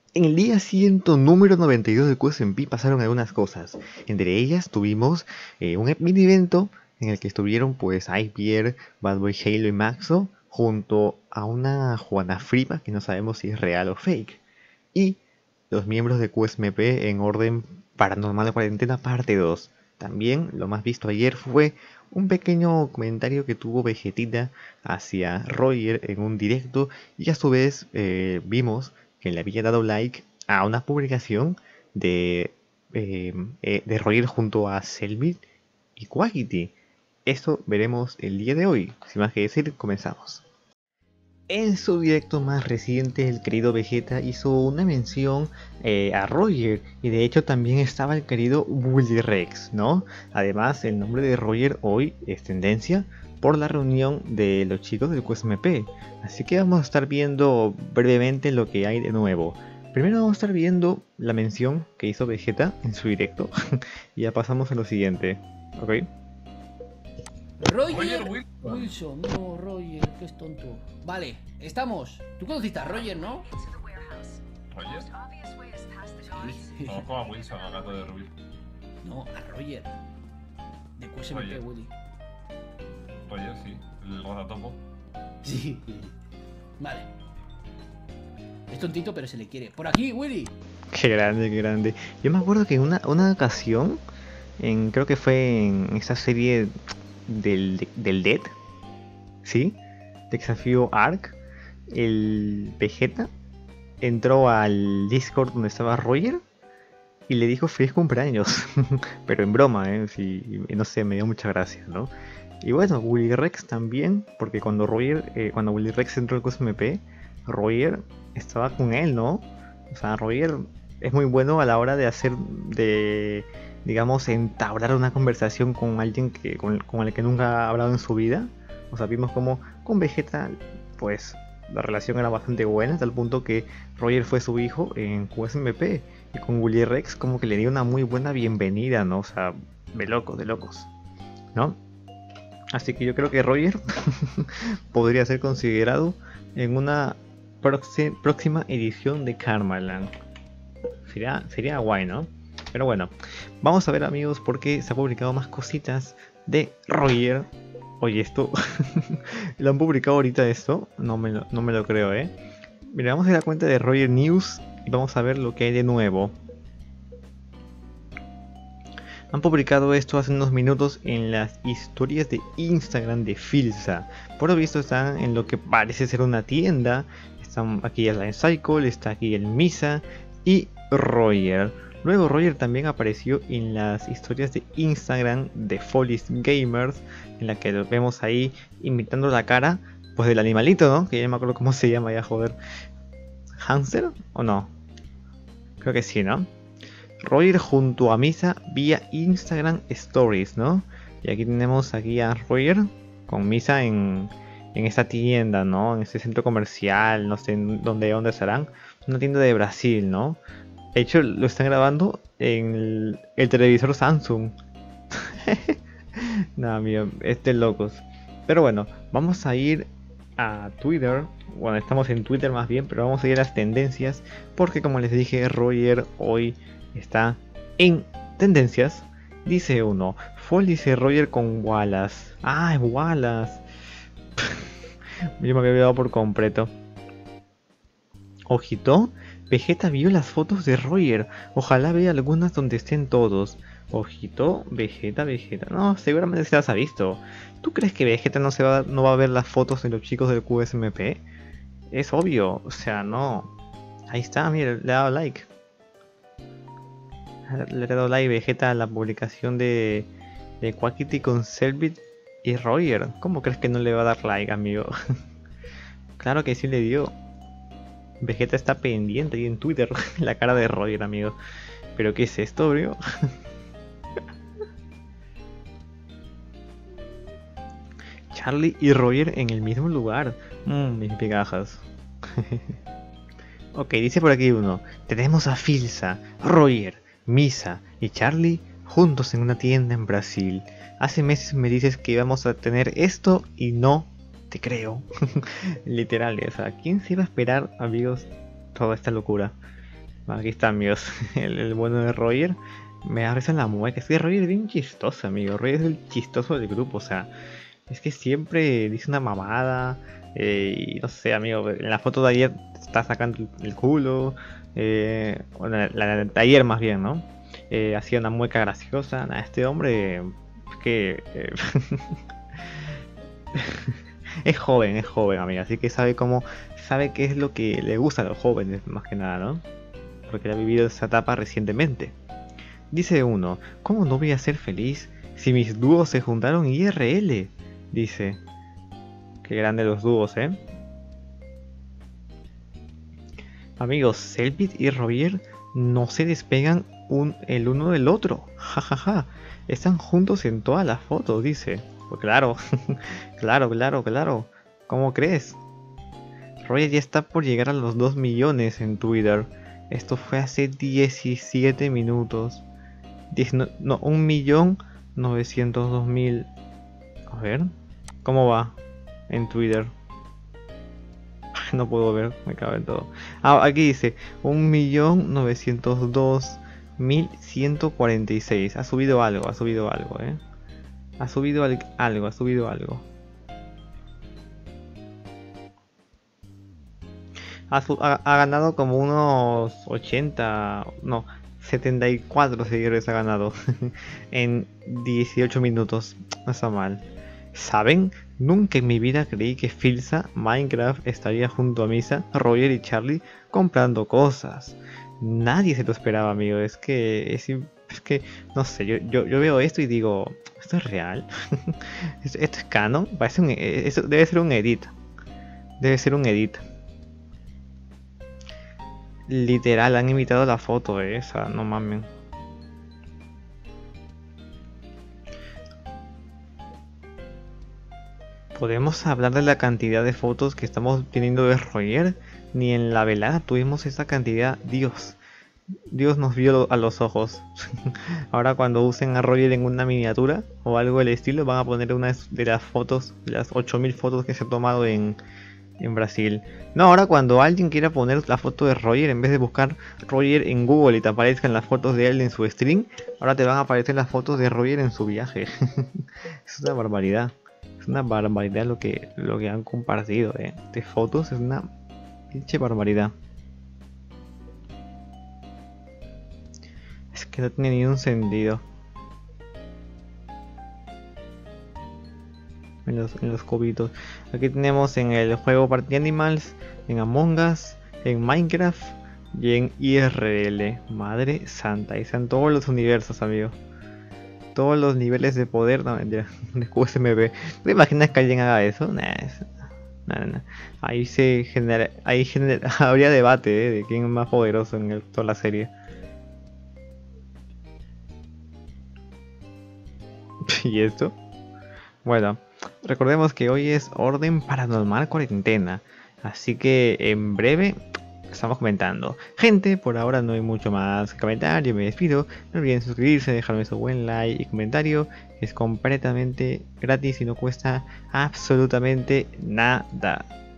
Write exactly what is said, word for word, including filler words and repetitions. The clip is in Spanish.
En el día ciento número noventa y dos del Q S M P pasaron algunas cosas. Entre ellas tuvimos eh, un mini evento en el que estuvieron pues Ipierre, Bad Boy Halo y Maxo junto a una Juana Fripa que no sabemos si es real o fake. Y los miembros de Q S M P en orden Paranormal de Cuarentena parte dos. También lo más visto ayer fue un pequeño comentario que tuvo Vegetita hacia Roger en un directo y a su vez eh, vimos que le había dado like a una publicación de, eh, eh, de Roger junto a Selbit y Quagity. Esto veremos el día de hoy. Sin más que decir, comenzamos. En su directo más reciente, el querido Vegeta hizo una mención eh, a Roger y de hecho también estaba el querido Willy Rex, ¿no? Además, el nombre de Roger hoy es tendencia por la reunión de los chicos del Q S M P, así que vamos a estar viendo brevemente lo que hay de nuevo. Primero vamos a estar viendo la mención que hizo Vegeta en su directo y ya pasamos a lo siguiente, ¿ok? Roger, Roger Wilson. Wilson, no, Roger, que es tonto. Vale, estamos. Tú conociste a Roger, ¿no? Roger. Sí. Conozco a Wilson, a gato de Rubí. No, a Roger. De Q S M P, Roger. Willy. Roger, sí. El rotatopo. Sí. Vale. Es tontito, pero se le quiere. Por aquí, Willy. Qué grande, qué grande. Yo me acuerdo que una, una ocasión, en, creo que fue en esa serie del, del Dead, ¿sí? De Desafío Ark, el Vegeta entró al Discord donde estaba Roger y le dijo feliz cumpleaños. Pero en broma, ¿eh? Sí, no sé, me dio mucha gracia, ¿no? Y bueno, Willy Rex también, porque cuando Roger, eh, cuando Willy Rex entró al Q S M P, Roger estaba con él, ¿no? O sea, Roger es muy bueno a la hora de hacer, de, digamos, entablar una conversación con alguien que, con, con el que nunca ha hablado en su vida. O sea, vimos como con Vegeta, pues, la relación era bastante buena, hasta el punto que Roger fue su hijo en Q S M P. Y con Willy Rex como que le dio una muy buena bienvenida, ¿no? O sea, de locos, de locos, ¿no? Así que yo creo que Roger podría ser considerado en una proxi- próxima edición de Karmaland. Sería, sería guay, ¿no? Pero bueno, vamos a ver, amigos, porque se ha publicado más cositas de Roger. Oye, esto lo han publicado ahorita esto, no me lo, no me lo creo, ¿eh? Mira, vamos a ir a la cuenta de Roger News y vamos a ver lo que hay de nuevo. Han publicado esto hace unos minutos en las historias de Instagram de Filsa. Por lo visto están en lo que parece ser una tienda. Están aquí el Line Cycle, está aquí el Misa y Roger. Luego Roger también apareció en las historias de Instagram de Follies Gamers, en la que lo vemos ahí imitando la cara pues del animalito, ¿no? Que ya no me acuerdo cómo se llama ya, joder. ¿Hamster o no? Creo que sí, ¿no? Roger junto a Misa vía Instagram Stories, ¿no? Y aquí tenemos aquí a Roger con Misa en, en esta tienda, ¿no? En este centro comercial, no sé en dónde, dónde estarán. Una tienda de Brasil, ¿no? De hecho, lo están grabando en el, el televisor Samsung. Nada, mío, es de locos. Pero bueno, vamos a ir a Twitter. Bueno, estamos en Twitter más bien, pero vamos a ir a las tendencias. Porque como les dije, Roger hoy está en tendencias. Dice uno, Fall dice Roger con Wallace. Ah, es Wallace. Yo me había olvidado por completo. Ojito, Vegeta vio las fotos de Roger. Ojalá vea algunas donde estén todos. Ojito, Vegeta, Vegeta. No, seguramente se las ha visto. ¿Tú crees que Vegeta no se va, no va a ver las fotos de los chicos del Q S M P? Es obvio, o sea, no. Ahí está, mira, le ha dado like. Le he dado like Vegeta a la publicación de, de Quackity con Selbit y Roger. ¿Cómo crees que no le va a dar like, amigo? Claro que sí le dio. Vegeta está pendiente ahí en Twitter. La cara de Roger, amigo. ¿Pero qué es esto, bro? Charlie y Roger en el mismo lugar. Mmm, mis pegajas. Ok, dice por aquí uno. Tenemos a Filsa, Roger, Misa y Charlie juntos en una tienda en Brasil. Hace meses me dices que íbamos a tener esto y no te creo. Literal, o sea, ¿quién se iba a esperar, amigos, toda esta locura? Aquí está, amigos, el, el bueno de Roger. Me da risa en la mueca. Es que Roger es bien chistoso, amigo. Roger es el chistoso del grupo, o sea, es que siempre dice una mamada. Eh, y no sé, amigo, en la foto de ayer está sacando el culo. Eh, bueno, la, la de ayer más bien, ¿no? Eh, hacía una mueca graciosa. Nah, este hombre es que eh, es joven, es joven, amigo, así que sabe cómo, sabe qué es lo que le gusta a los jóvenes, más que nada, ¿no? Porque ha vivido esa etapa recientemente. Dice uno, ¿cómo no voy a ser feliz si mis dúos se juntaron I R L? Dice, qué grande los dúos, ¿eh? Amigos, Selbit y Roger no se despegan un, el uno del otro. Jajaja. Ja, ja. Están juntos en todas las fotos, dice. Pues claro, claro, claro, claro. ¿Cómo crees? Roger ya está por llegar a los dos millones en Twitter. Esto fue hace diecisiete minutos. diez, no, no, un millón novecientos dos mil. A ver, ¿cómo va en Twitter? No puedo ver, me cabe en todo. Ah, aquí dice un millón novecientos dos mil ciento cuarenta y seis. Ha subido algo, ha subido algo, eh. Ha subido al algo, ha subido algo. Ha, su ha, ha ganado como unos ochenta, no, setenta y cuatro seguidores ha ganado en dieciocho minutos. No está mal. ¿Saben? Nunca en mi vida creí que Filza, Minecraft estaría junto a Misa, Roger y Charlie comprando cosas. Nadie se lo esperaba, amigo. Es que es, es que no sé, yo, yo, yo veo esto y digo, ¿esto es real? ¿Esto es canon? Parece un, eso debe ser un edit. Debe ser un edit. Literal, han imitado la foto esa, no mames. ¿Podemos hablar de la cantidad de fotos que estamos teniendo de Roger? Ni en la velada tuvimos esa cantidad. Dios, Dios nos vio a los ojos. Ahora cuando usen a Roger en una miniatura o algo del estilo, van a poner una de las fotos, de las ocho mil fotos que se ha tomado en, en Brasil. No, ahora cuando alguien quiera poner la foto de Roger, en vez de buscar Roger en Google y te aparezcan las fotos de él en su stream, ahora te van a aparecer las fotos de Roger en su viaje. Es una barbaridad. Es una barbaridad lo que, lo que han compartido, eh. De fotos, es una pinche barbaridad. Es que no tiene ni un sentido. En los, en los cubitos. Aquí tenemos en el juego Party Animals, en Among Us, en Minecraft y en I R L. Madre santa, ahí están todos los universos, amigos. Todos los niveles de poder, no, ya, de Q S M B. ¿Te imaginas que alguien haga eso? Nah, es, nah, nah. Ahí se genera, ahí genera, habría debate, ¿eh? De quién es más poderoso en el, toda la serie. ¿Y esto? Bueno, recordemos que hoy es Orden Paranormal Cuarentena, así que en breve estamos comentando. Gente, por ahora no hay mucho más que comentar, yo me despido. No olviden suscribirse, dejarme su buen like y comentario, que es completamente gratis y no cuesta absolutamente nada.